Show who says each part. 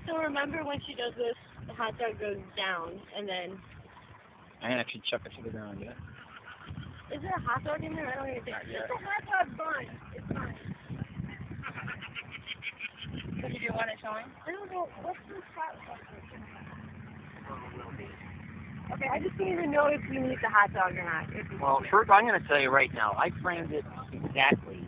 Speaker 1: So remember when she does this, the hot dog goes down, and then...
Speaker 2: I can actually chuck it to the ground, yeah.
Speaker 1: Is there a hot dog in there? I don't even think so. It's a hot dog bun. It's fine.
Speaker 3: So you do want it showing?
Speaker 1: I don't know. What's this hot dog? Okay, I just don't even know if we need the hot dog or not.
Speaker 2: Well, first, I'm going to tell you right now, I framed it exactly